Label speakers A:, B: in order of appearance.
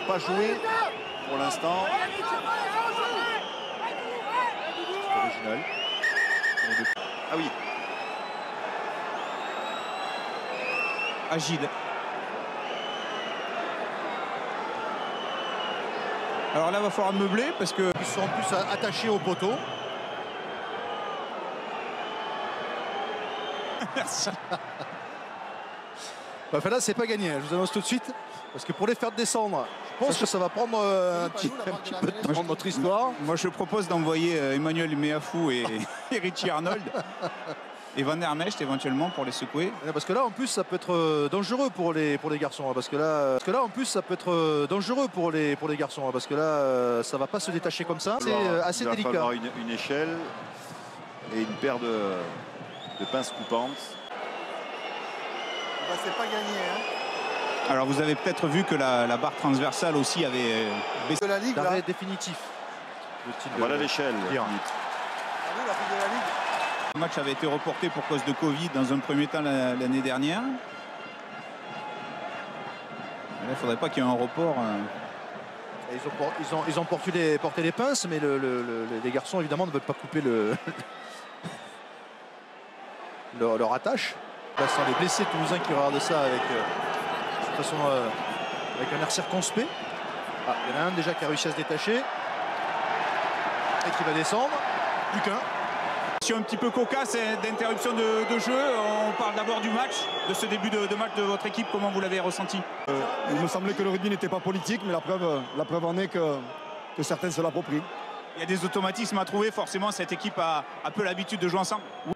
A: pas joué pour l'instant. C'est original. Ah oui.
B: Agile. Alors là, il va falloir meubler parce que...
A: Ils sont en plus attachés au poteau.
B: Merci.
A: Enfin là, c'est pas gagné, je vous annonce tout de suite. Parce que pour les faire descendre, je pense que ça va prendre un petit peu de temps dans notre histoire.
B: Moi, je propose d'envoyer Emmanuel Meafou et Richie Arnold et Van der Mecht éventuellement pour les secouer.
A: Parce que là, en plus, ça peut être dangereux pour les garçons. Parce que là, en plus, ça peut être dangereux pour les garçons. Parce que là, ça va pas se détacher comme ça. C'est assez délicat. Il va falloir une échelle et une paire de pinces coupantes. Bah, c'est pas gagné, hein.
B: Alors vous avez peut-être vu que la barre transversale aussi avait baissé.
A: De la Ligue, l'arrêt définitif. Voilà l'échelle.
B: Le match avait été reporté pour cause de Covid dans un premier temps l'année dernière. Il ne faudrait pas qu'il y ait un report.
A: Ils ont porté les pinces, mais les garçons évidemment ne veulent pas couper leur attache. Là, ce sont les blessés toulousains qui regardent ça avec un air circonspect. Ah, il y en a un déjà qui a réussi à se détacher et qui va descendre. Plus qu'un.
B: Un petit peu cocasse d'interruption de jeu. On parle d'abord du match, de ce début de match de votre équipe. Comment vous l'avez ressenti?
C: Il me semblait que le rugby n'était pas politique, mais la preuve en est que certains se l'approprient.
B: Il y a des automatismes à trouver. Forcément, cette équipe a peu l'habitude de jouer ensemble.